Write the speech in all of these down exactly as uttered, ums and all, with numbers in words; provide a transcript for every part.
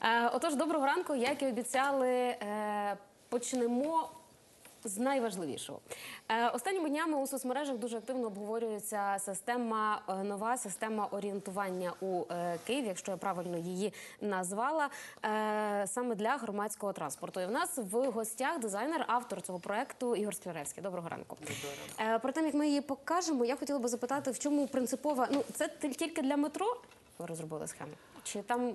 Е, Отож, доброго ранку. Як і обіцяли, е, почнемо з найважливішого. Е, Останніми днями у соцмережах дуже активно обговорюється система, е, нова система орієнтування у е, Києві, якщо я правильно її назвала, е, саме для громадського транспорту. І в нас в гостях дизайнер, автор цього проекту Ігор Скляревський. Доброго ранку. Е, Про те, як ми її покажемо, я хотіла би запитати, в чому принципова... Ну, це тільки для метро ви розробили схему? Чи там...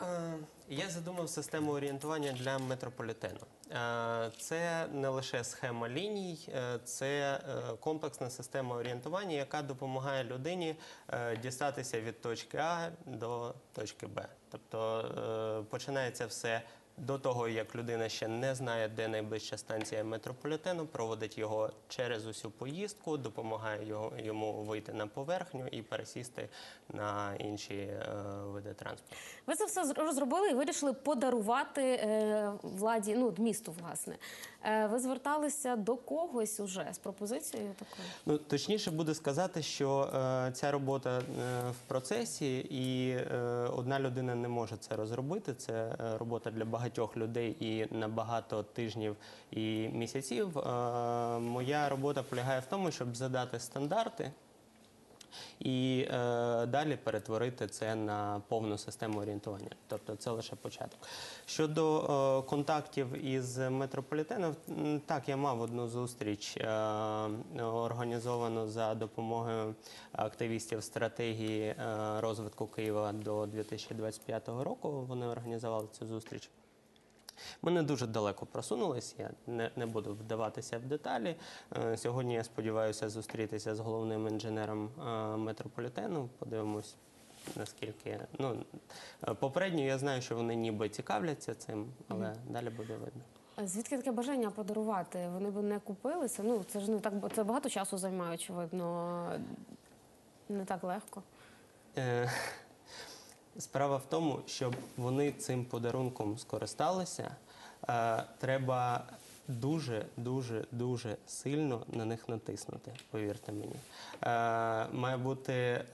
Я задумав систему орієнтування для метрополітену. Це не лише схема ліній, це комплексна система орієнтування, яка допомагає людині дістатися від точки А до точки Б. Тобто починається все до того, як людина ще не знає, де найближча станція метрополітену, проводить його через усю поїздку, допомагає його, йому вийти на поверхню і пересісти на інші е, види транспорту. Ви це все розробили і вирішили подарувати е, владі, ну, місту, власне. Е, ви зверталися до когось уже з пропозицією такою? Ну, точніше буде сказати, що е, ця робота е, в процесі, і е, одна людина не може це розробити. Це е, робота для багатьох багатьох людей і на багато тижнів і місяців. Моя робота полягає в тому, щоб задати стандарти і е, далі перетворити це на повну систему орієнтування. Тобто це лише початок. Щодо е, контактів із метрополітеном, так, я мав одну зустріч, е, організовану за допомогою активістів стратегії е, розвитку Києва до дві тисячі двадцять п'ятого року. Вони організували цю зустріч. Ми не дуже далеко просунулись, я не, не буду вдаватися в деталі. Сьогодні я сподіваюся зустрітися з головним інженером метрополітену. Подивимось, наскільки... Ну, попередньо я знаю, що вони ніби цікавляться цим, але mm. далі буде видно. Звідки таке бажання подарувати? Вони б не купилися? Ну, це ж не так, це багато часу займає, очевидно, не так легко. Е Справа в тому, щоб вони цим подарунком скористалися, е, треба дуже, дуже, дуже сильно на них натиснути, повірте мені. Е, має бути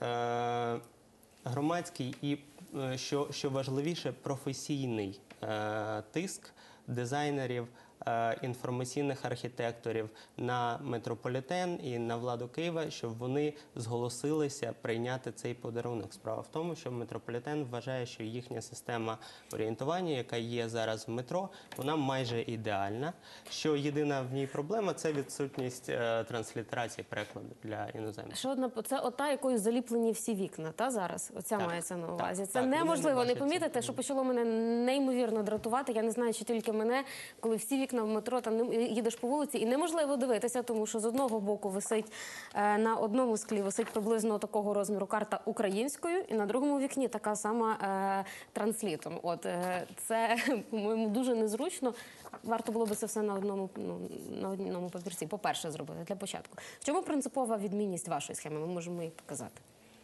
е, громадський і, е, що, що важливіше, професійний е, тиск дизайнерів, е, інформаційних архітекторів на метрополітен і на владу Києва, щоб вони зголосилися прийняти цей подарунок. Справа в тому, що метрополітен вважає, що їхня система орієнтування, яка є зараз в метро, вона майже ідеальна. Що єдина в ній проблема – це відсутність е, транслітерації перекладу для іноземців. Що одна, це ота, якою заліплені всі вікна, та зараз? Оця так, мається на увазі. Так, це так, неможливо не, не помітити, що почало мене неймовірно дратувати. Я не знаю, чи тільки мене, коли всі вікна в метро, там їдеш по вулиці, і неможливо дивитися, тому що з одного боку висить, е, на одному склі висить приблизно такого розміру карта українською, і на другому вікні така сама е, транслітом. От, е, це, по-моєму, дуже незручно. Варто було би це все на одному, ну, на одному папірці, по-перше, зробити, для початку. В чому принципова відмінність вашої схеми? Ми можемо її показати.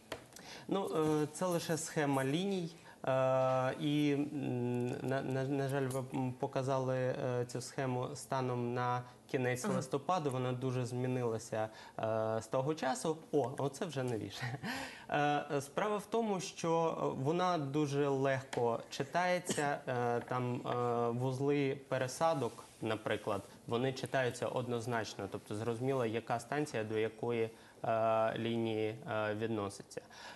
Ну, е, це лише схема ліній. Uh, і, на, на, на жаль, ви показали uh, цю схему станом на кінець ага. листопаду, вона дуже змінилася uh, з того часу. О, оце вже новіше. Uh, справа в тому, що вона дуже легко читається, uh, там uh, вузли пересадок, наприклад, вони читаються однозначно, тобто зрозуміло, яка станція до якої uh, лінії uh, відноситься.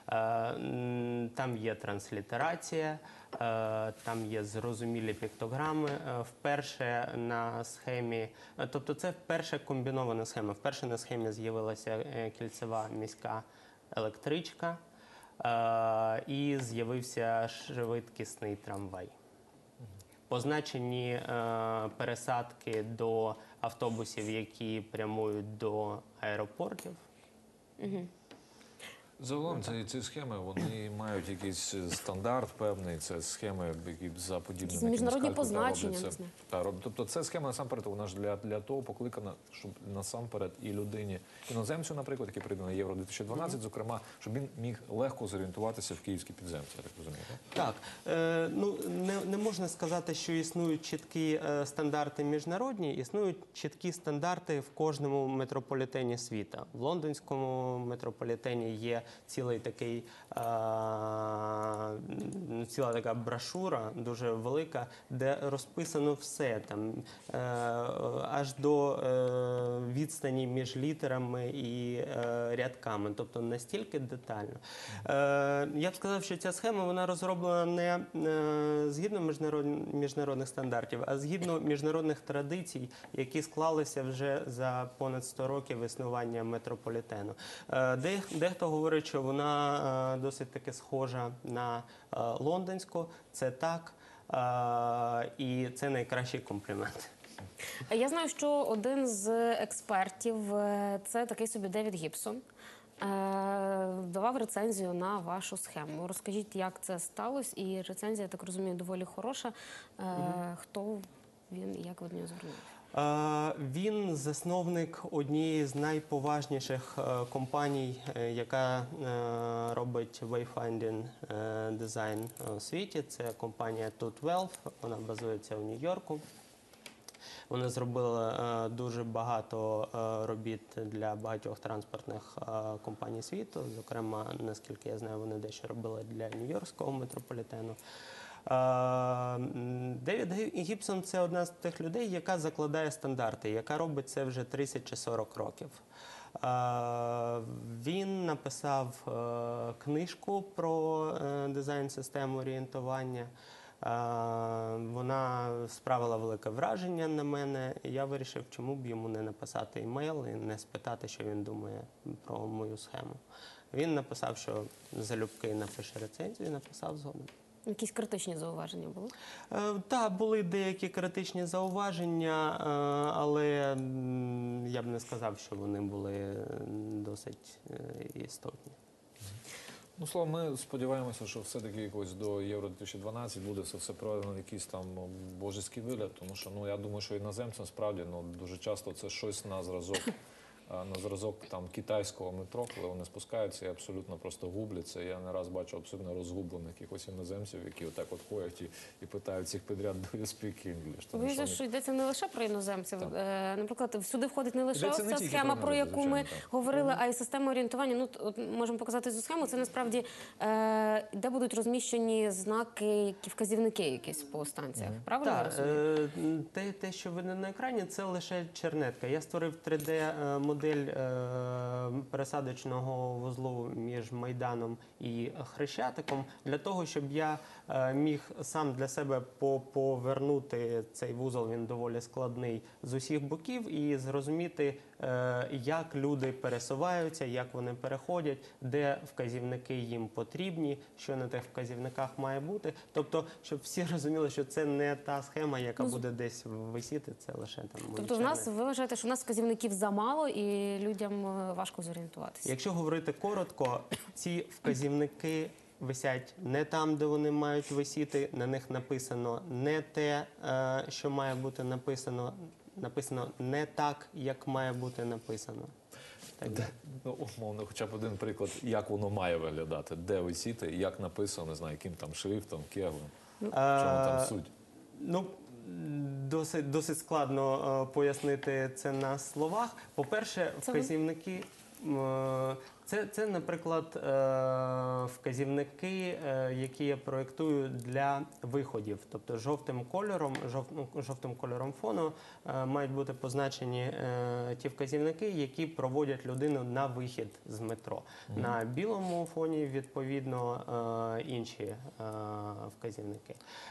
Uh, там є транслітерація, там є зрозумілі піктограми. Вперше на схемі, тобто це вперше комбінована схема. Вперше на схемі з'явилася кільцева міська електричка і з'явився швидкісний трамвай. Позначені пересадки до автобусів, які прямують до аеропортів. Угу. Загалом ці, ці схеми, вони мають якийсь стандарт певний, це схеми, які за подібними міжнародні позначення. Тобто це схема насамперед, вона ж для, для того покликана, щоб насамперед і людині, іноземцю, наприклад, який прийде на Євро дві тисячі дванадцять, mm-hmm. зокрема, щоб він міг легко зорієнтуватися в київській підземці, я так розумію. Так, е, ну не, не можна сказати, що існують чіткі е, стандарти міжнародні, існують чіткі стандарти в кожному метрополітені світа. В лондонському метрополітені є цілий такий, е, ціла така брошура, дуже велика, де розписано все, там, е, аж до е, відстані між літерами і е, рядками, тобто настільки детально. Е, я б сказав, що ця схема вона розроблена не е, згідно міжнарод, міжнародних стандартів, а згідно міжнародних традицій, які склалися вже за понад сто років існування метрополітену. Е, де, дехто говорить, що вона е, досить таки схожа на е, лондонську, це так, е, і це найкращий комплімент. Я знаю, що один з експертів, е, це такий собі Девід Гібсон, е, давав рецензію на вашу схему. Розкажіть, як це сталося, і рецензія, я так розумію, доволі хороша. Е, Хто він і як ви до нього звернулися? Е, Він засновник однієї з найповажніших е, компаній, е, яка е, робить wayfinding е, дизайн у світі. Це компанія TutWealth, вона базується у Нью-Йорку. Вони зробили е, дуже багато е, робіт для багатьох транспортних е, компаній світу. Зокрема, наскільки я знаю, вони дещо робили для Нью-Йоркського метрополітену. Е, Девід Гібсон – це одна з тих людей, яка закладає стандарти, яка робить це вже тридцять чи сорок років. Е, Він написав е, книжку про е, дизайн-систему орієнтування. Е, Вона справила велике враження на мене. Я вирішив, чому б йому не написати імейл і не спитати, що він думає про мою схему. Він написав, що залюбки напише рецензію, і написав згодом. Якісь критичні зауваження були? Е, Так, були деякі критичні зауваження, е, але м, я б не сказав, що вони були досить е, істотні. Ну, словом, ми сподіваємося, що все-таки якось до Євро дві тисячі дванадцять буде це все проведено в якийсь там божеський вигляд, тому що, ну, я думаю, що іноземцям справді, ну, дуже часто це щось на зразок, а, на зразок там китайського метро, коли вони спускаються і абсолютно просто губляться. Я не раз бачу абсолютно розгублених якихось іноземців, які отак от ходять і, і питають всіх підряд «Do you speak English?». Тому Ви що що, вони- що йдеться не лише про іноземців. Е, Наприклад, всюди входить не лише Йдеться ось не ця тільки схема, про про іноземців, яку ми звичайно, так. говорили, а й система орієнтування. Ну, т- от можемо показати цю схему. Це насправді, е, де будуть розміщені знаки, які вказівники якісь по станціях. Правильно я Так, розумію? е, те, те, що видно на екрані, це лише чернетка. Я створив три де-модель пересадочного вузлу між Майданом і Хрещатиком для того, щоб я е, міг сам для себе по- повернути цей вузол, він доволі складний, з усіх боків і зрозуміти, е, як люди пересуваються, як вони переходять, де вказівники їм потрібні, що на тих вказівниках має бути. Тобто, щоб всі розуміли, що це не та схема, яка Ну, з- буде десь висіти, це лише там мої Тобто в нас, чернетки. ви вважаєте, що в нас вказівників замало і людям е, важко зорієнтуватися? Якщо говорити коротко, ці вказівники висять не там, де вони мають висіти, на них написано не те, е, що має бути написано, написано не так, як має бути написано. Так, Де- Ну, умовно, хоча б один приклад, як воно має виглядати, де висіти, як написано, не знаю, яким там шрифтом, кеглем, в чому там Е, суть. Ну, досить, досить складно е, пояснити це на словах. По-перше, Це ви? вказівники. е, Це, це, наприклад, е, вказівники, е, які я проєктую для виходів. Тобто жовтим кольором, жов, ну, жовтим кольором фону е, мають бути позначені е, ті вказівники, які проводять людину на вихід з метро. На білому фоні, відповідно, е, інші е, вказівники.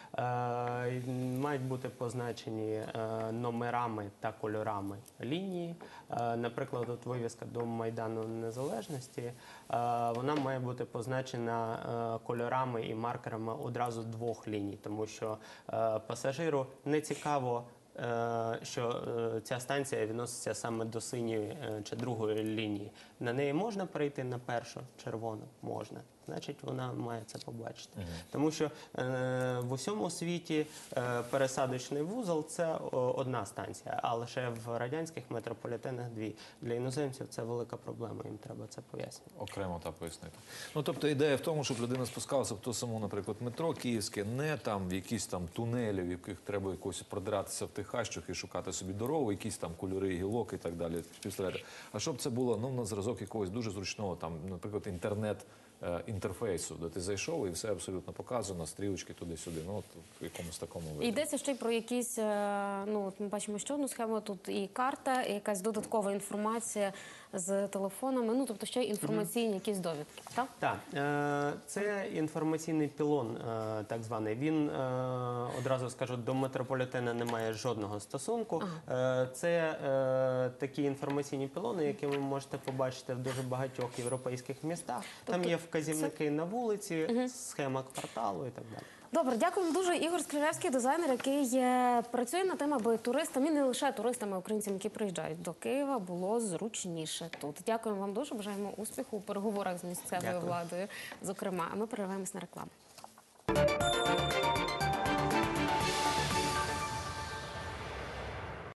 Е, Мають бути позначені е, номерами та кольорами лінії. Е, Наприклад, от вивіска до Майдану Незалежності, е, вона має бути позначена е, кольорами і маркерами одразу двох ліній, тому що е, пасажиру не цікаво, е, що е, ця станція відноситься саме до синьої е, чи другої лінії. На неї можна перейти на першу червону? Можна. значить вона має це побачити. Угу. Тому що е, в усьому світі е, пересадочний вузол – це одна станція, а лише в радянських метрополітенах дві. Для іноземців це велика проблема, їм треба це пояснити. Окремо так пояснити. Ну, тобто ідея в тому, щоб людина спускалася в то саму, наприклад, метро київське, не там в якісь там тунелі, в яких треба якось продиратися в тих хащах і шукати собі дорогу, якісь там кольори, гілок і так далі. А щоб це було, ну, на зразок якогось дуже зручного, там, наприклад, інтернет, інтерфейсу, де ти зайшов і все абсолютно показано, стрілочки туди-сюди, ну, от в якомусь такому виді. Йдеться ще й про якісь, ну, от ми бачимо ще одну схему, тут і карта, і якась додаткова інформація з телефонами, ну, тобто ще й інформаційні якісь довідки, так? Так, це інформаційний пілон, так званий. Він, одразу скажу, до метрополітена не має жодного стосунку. Ага. Це такі інформаційні пілони, які ви можете побачити в дуже багатьох європейських містах. Там Тобто є вказівники це... на вулиці, угу. схема кварталу і так далі. Добре, дякуємо дуже. Ігор Скрижевський, дизайнер, який працює над тим, аби туристам, і не лише туристам, а українцям, які приїжджають до Києва, було зручніше тут. Дякуємо вам дуже, бажаємо успіху у переговорах з місцевою Дякую. владою, зокрема. А ми перериваємось на рекламу.